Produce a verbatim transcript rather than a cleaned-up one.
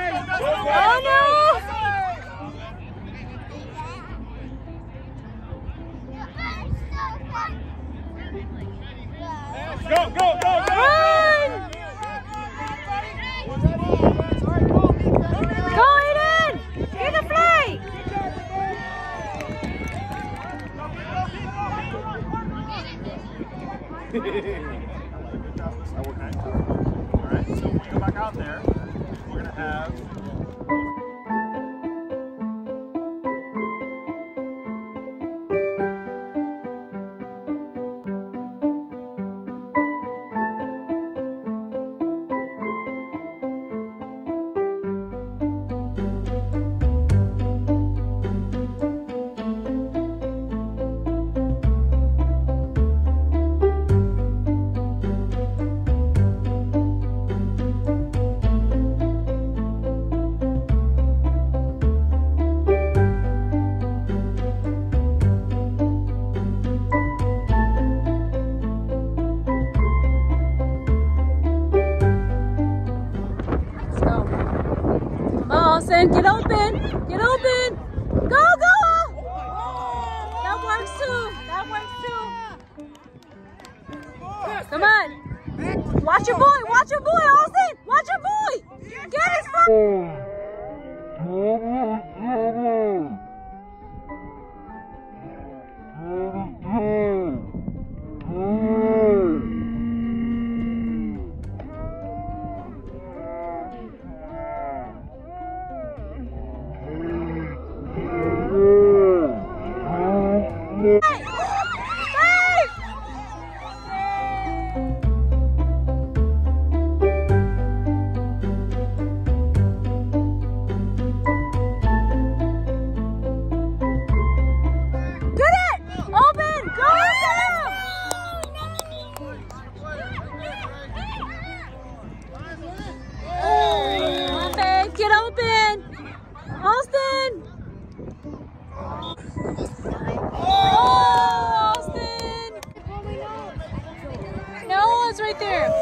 Oh no! Go, go, go, go! Run! Go, Aiden! Get the flag! Alright, so when we go back out there, we're going to have... Austin, get open! Get open! Go, go! That works too! That works too! Come on! Watch your boy! Watch your boy, Austin! Watch your boy! Get his phone! Get open! Austin! Oh, Austin! No, it's right there.